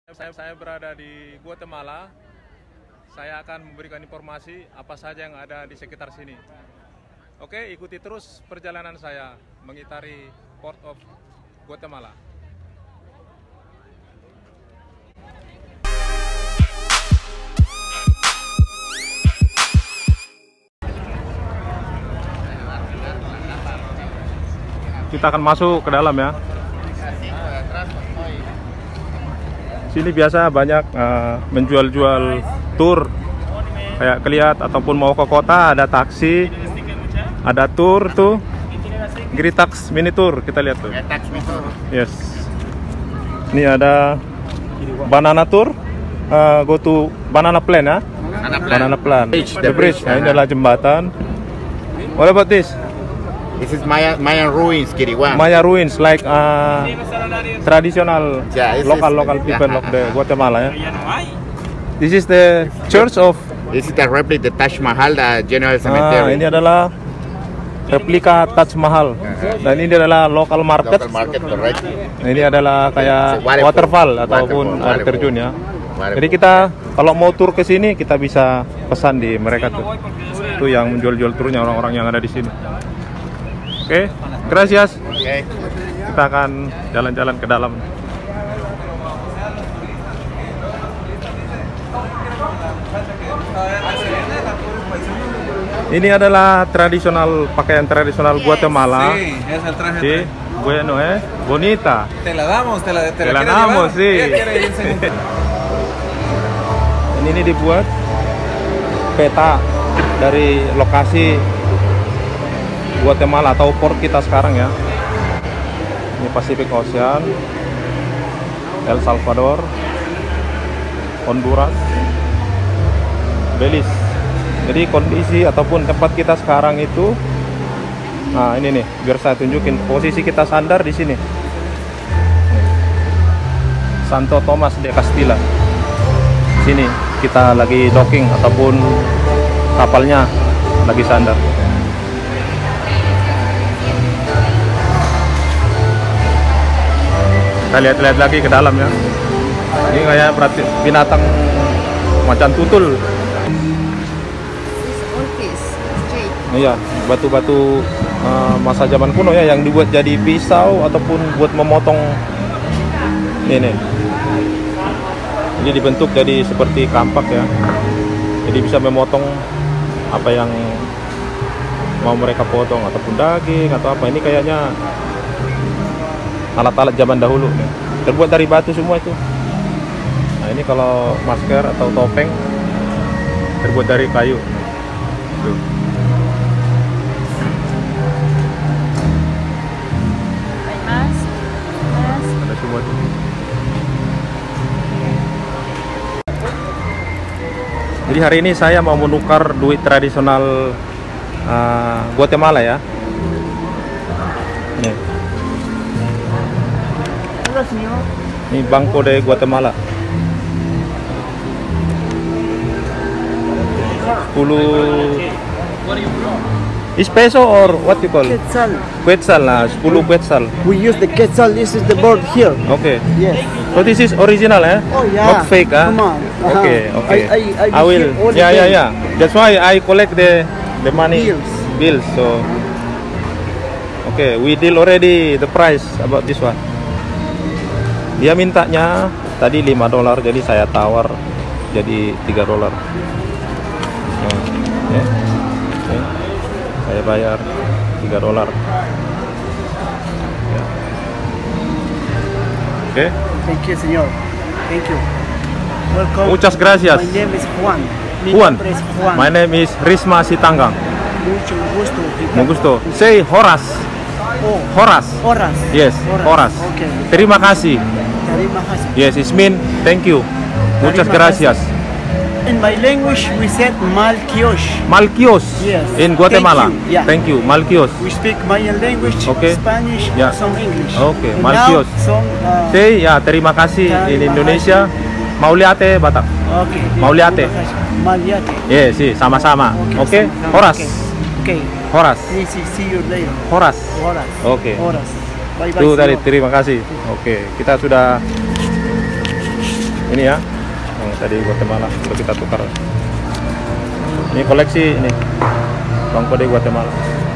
Saya berada di Guatemala. Saya akan memberikan informasi apa saja yang ada di sekitar sini. Oke, ikuti terus perjalanan saya mengitari Port of Guatemala. Kita akan masuk ke dalam ya. Sini biasa banyak menjual-jual tur, kayak kelihat ataupun mau ke kota ada taksi, ada tur tuh, Gritax mini tour kita lihat tuh. Yes. Ini ada banana tour, go to banana plan ya. Banana plan. The bridge. Nah, ini adalah jembatan. What about this? This is Mayan ruins, Kiriwan. Maya ruins, like traditional local people of the Guatemala. Yeah. This is the church of. This is the replica the Taj Mahal, the General Cemetery. Ini adalah replika Taj Mahal. Dan ini adalah local market. Local market, correct. Ini adalah kayak waterfall ataupun air terjun ya. Jadi kita kalau mau tur ke sini kita bisa pesan di mereka tuh. Itu yang menjual-jual turnya orang-orang yang ada di sini. Oke, gracias. Okay. Kita akan jalan-jalan ke dalam. Ini adalah pakaian tradisional Guatemala. Sí, bueno, bonita. Te la damos, te la damos, sí. Ini dibuat peta dari lokasi Guatemala atau port kita sekarang ya. Ini Pacific Ocean, El Salvador, Honduras, Belize. Jadi kondisi ataupun tempat kita sekarang itu, nah ini nih, biar saya tunjukin posisi kita sandar di sini. Santo Tomas de Castilla. Sini kita lagi docking ataupun kapalnya lagi sandar. Kita lihat-lihat lagi ke dalam ya. Ini kayak binatang macan tutul. Iya, batu-batu masa zaman kuno ya yang dibuat jadi pisau ataupun buat memotong. Ini dibentuk jadi seperti kampak ya. Jadi bisa memotong apa yang mau mereka potong ataupun daging atau apa. Ini kayaknya alat-alat zaman dahulu nih. Terbuat dari batu semua itu. Nah ini kalau masker atau topeng terbuat dari kayu. Tuh. Ada semua tuh. Jadi hari ini saya mau menukar duit tradisional Guatemala ya. Nih. Ini Banco de Guatemala. 10 is peso or what you call? Quetzal. Quetzal lah, 10 quetzal. We use the quetzal. This is the board here. Okay. Yes. So this is original Oh yeah. Not fake Come on. Okay. I will. All the Yeah. That's why I collect the money. Bills. So okay, we deal already the price about this one. Dia mintanya tadi $5, jadi saya tawar jadi $3. Ya. Saya bayar $3. Ya. Oke. Thank you, señor. Thank you. Welcome. Muchas gracias. My name is Juan. Juan. My name is Risma Sitanggang. Mucho gusto. Gusto. Say Horas. Oh. Horas. Horas. Yes, Horas. Okay. Terima kasih. Terima kasih. Yes, it means thank you. Muchas Terima gracias. In my language, we said Malquios. Malquios. Yes. In Guatemala. Thank you. Yeah. Thank you. Malquios. We speak Mayan language, Okay. Spanish, Yeah. some English. Okay, And Malquios. now some, Say ya terima kasih in Terima Indonesia. Mauliate Batak. Okay. Mauliate. Mauliate. Yes, sí, sama-sama. Okay. sama-sama. Horas. Okay. Horas. See you later. Horas. Horas. Oke. Horas. Bye bye. Itu tadi, terima kasih. Oke, kita sudah Ini ya, yang tadi Guatemala untuk kita tukar. Ini koleksi ini bangko de Guatemala.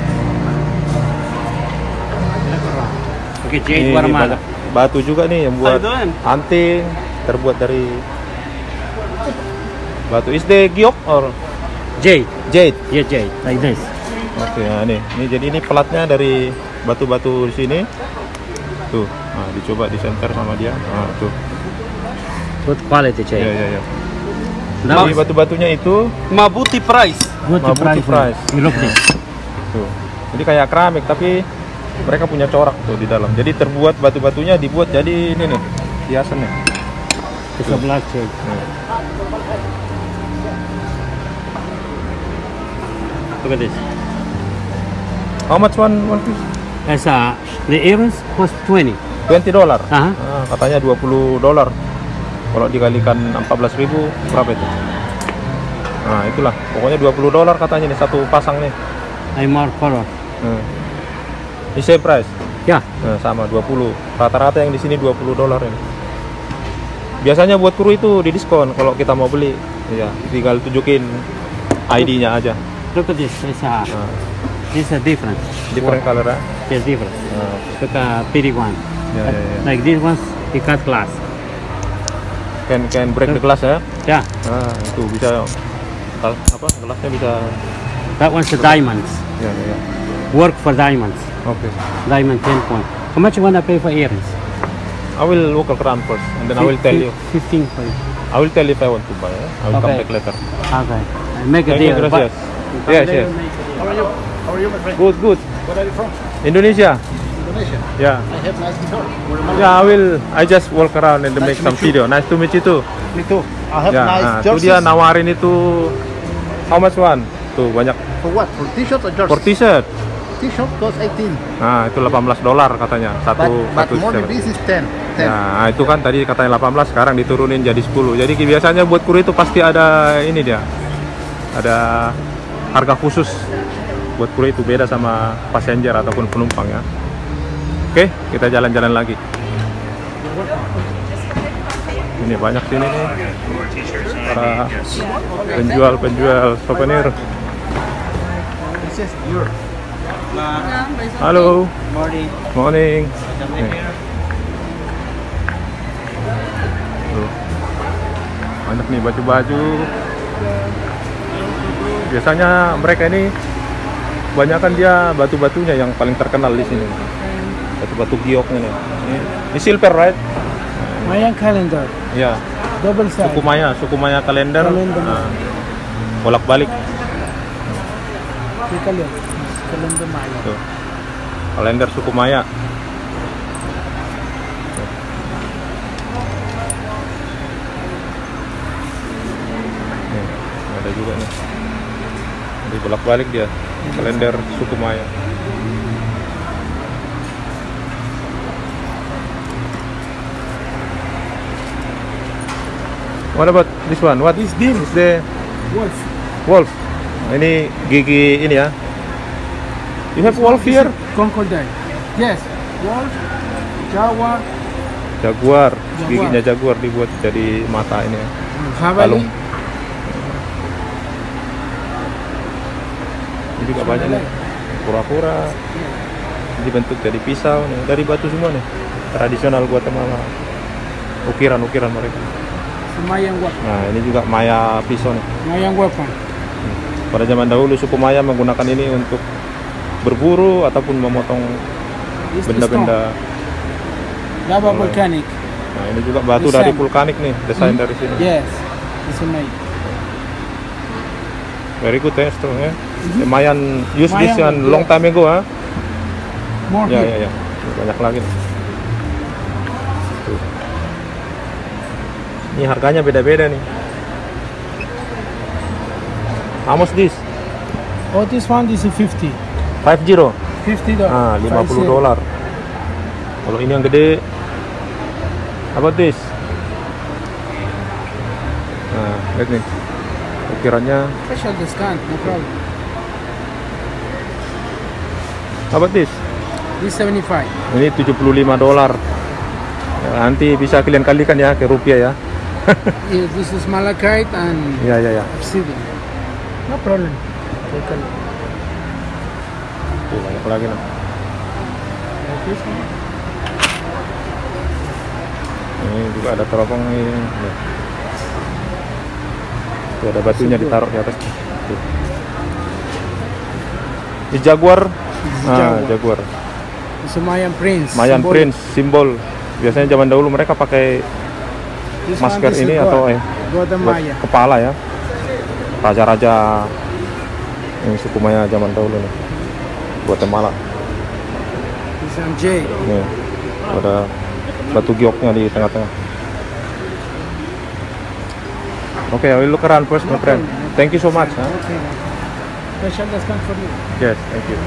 Oke, Ini banyak batu juga nih yang buat anting, terbuat dari batu. Is the giok or Jade. jade? Yeah, jade. Like this. Oke, nah nih. Jadi ini pelatnya dari batu-batu di sini. Tuh, nah, dicoba disenter sama dia. Nah, tuh. Good quality jade. Ya. Now, Jadi batu-batunya itu Mabuti price. good Mabuti price. You look this. tuh. Jadi kayak keramik tapi mereka punya corak tuh di dalam. Jadi terbuat batu-batunya dibuat jadi ini nih, hiasan nih. It's a black jade. Look at this. How much one piece? As the earrings cost $20. $20. Uh-huh. Katanya $20. Kalau dikalikan 14.000 berapa itu? Nah, itulah. Pokoknya $20 katanya nih satu pasang nih. I'm more color. Ini same price. Yeah. Nah, sama 20. Rata-rata yang di sini $20 ini. Biasanya buat kru itu di diskon kalau kita mau beli. Ya, tinggal tunjukin ID-nya aja. Look at this. It's a different. Different color, ah. It's different. Look at pretty one. Ya. Like this one's the cut glass. Can break the glass ya. Yeah. Nah, itu bisa gelasnya bisa. That one's the diamonds. Ya. Work for diamonds. Oke. Diamond 10 point. How much you wanna pay for earrings? I will walk around first and then I will tell you. 15 for you. I will tell if I want to buy. I will come Okay. back later. Okay. I make a Thank you, deal. gracias. but- Yes, yes. How are you? How are you, my friend? Good. Where are you from? Indonesia. Indonesia. Yeah. I have nice guitar. Where am I? Yeah, I just walk around and make Nice to some meet you. video. Nice to meet you too. Me too. I have Ya, nice nah, itu jerseys. dia nawarin itu how much one? Tuh banyak For what? For t-shirts or jerseys? for t-shirt. T-shirt cost 18. Nah, itu $18 katanya. But more than t-shirt. this is 10. 10. Nah, itu kan tadi katanya 18, sekarang diturunin jadi 10. Jadi biasanya buat kru itu pasti ada ini dia. Ada harga khusus buat kru itu, beda sama passenger ataupun penumpang ya. Oke, kita jalan-jalan lagi. Ini banyak sini nih para penjual souvenir. This is your Halo, morning. morning. Nih. Tuh. Banyak nih baju-baju. Biasanya mereka ini kebanyakan dia batu-batunya yang paling terkenal di sini. Batu-batu gioknya nih. Ini silver, right? Mayan calendar. Ya, Double size. suku Maya kalender. Kalender. Nah, bolak-balik. Kita lihat. Calendar Maya. Tuh. Kalender suku Maya. Nih, ada juga nih. Jadi bolak-balik dia. Kalender suku Maya. What about this one? What is this? Is the Wolf. wolf? Nah, ini gigi ini ya. You have wolf here? Crocodile. Yes. Wolf. Jaguar. Jaguar. Giginya jaguar dibuat jadi mata ini ya. Javali. Ini juga banyak nih. Kura-kura. Dibentuk jadi pisau nih. Dari batu semua nih. Tradisional Guatemala. Ukiran-ukiran mereka. Mayan weapon. Nah, ini juga Maya pisau nih. Mayan weapon. Pada zaman dahulu suku Maya menggunakan ini untuk berburu ataupun memotong benda-benda. Lava volcanic. Nah, ini juga batu dari vulkanik nih, desain dari sini. Yes. It's made. Very good ya, strong ya. Mayan use this Mayan, one long time ago ha. More Ya, here. ya. Banyak lagi nih. Tuh. Ini harganya beda-beda nih. How much this? Oh, this one is 50. 50. $50. Ah, $50. Kalau ini yang gede, apa this? Nah, lihat nih. Ukirannya. Special discount, no problem. Apa this? This 75. Ini $75. Ya, nanti bisa kalian kalikan ya ke rupiah ya. Yeah, this is malachite and Ya, ya, ya. obsidian. No problem. Take a look. Tuh, banyak lagi nih. Like this one. Ini juga ada teropong ini. Ya. Tuh, ada batunya ditaruh di atas. Tuh. Ini jaguar. Ah, jaguar. It's a Mayan prince. Mayan symbolic. Prince, simbol. Biasanya zaman dahulu mereka pakai This masker one, this ini is atau God. God of buat Maya. kepala ya. Raja-raja ini suku Maya zaman dahulu nih. Guatemala. This is Jay. Nih, ada batu gioknya di tengah-tengah. Okay, I will look around first, my friend. Thank you so much. Huh? Okay. Special discount for you. Yes, thank you.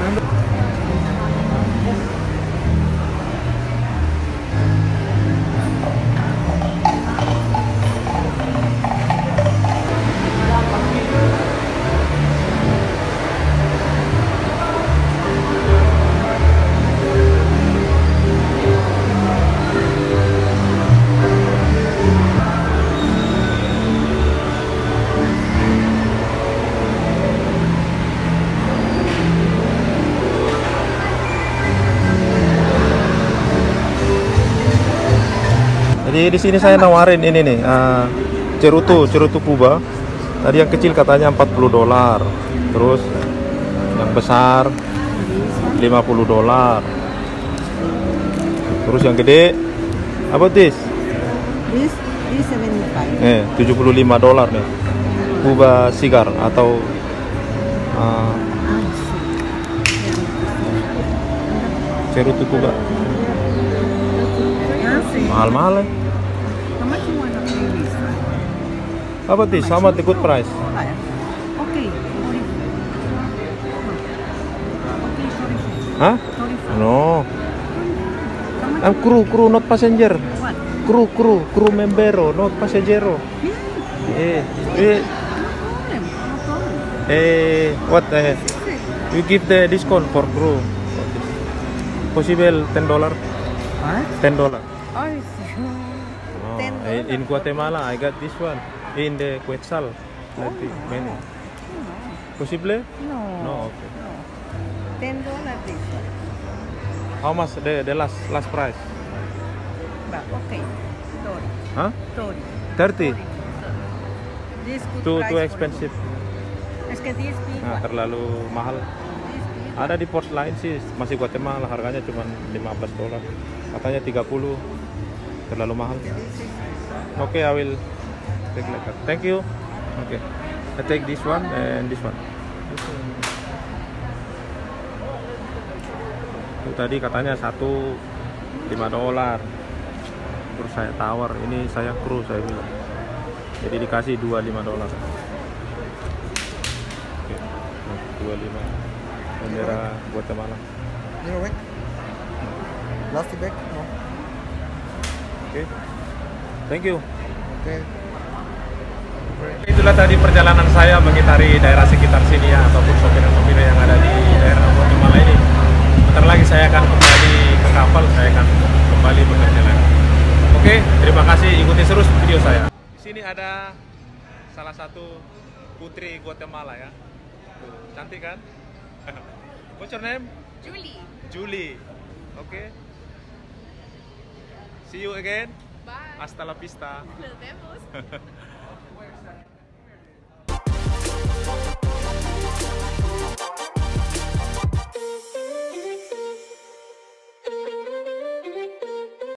Jadi di sini saya nawarin ini nih, cerutu Cuba. Tadi yang kecil katanya $40. Terus yang besar $50. Terus yang gede, apa this? This is 75. $75 nih. Cuba cigar atau cerutu Cuba. Mahal-mahal ya. How much you want to pay this? How about this? How about the good price? Okay, 45. Huh? 45. No. I'm crew, not passenger. What? Crew membero, not passengero. Yeah, Eh, no problem. what? You give the discount for crew. Possible $10. What? $10. Oh, it's Oh, $10. in Guatemala, I got this one. In the Quetzal. Plenty, many. Possible? No. No, okay. No. $10 this one. How much the last price? But okay. Sorry. Huh? Sorry. 30? This good Too price for you. expensive. Es que this big Nah, one. terlalu mahal. This big. Ada di port lain sih, masih Guatemala, harganya cuma $15. Katanya 30. Terlalu mahal. Oke, I will take like that. Thank you. Oke. I take this one and this one. Itu tadi katanya satu $5. Terus saya tawar, ini saya kru saya bilang. Jadi dikasih $5. Oke. 25. Bendera Guatemala. You know, plastic bag? No. Oke. Thank you. Okay. Itulah tadi perjalanan saya mengitari daerah sekitar sini ya, ataupun sopir-sopir yang ada di daerah Guatemala ini. Bentar lagi saya akan kembali ke kapal, saya akan kembali bekerja lagi. Oke, terima kasih, ikuti terus video saya. Di sini ada salah satu putri Guatemala ya. Tuh, cantik kan? What's your name? Julie. Julie. Oke. See you again. Bye. Hasta la vista. Nos vemos.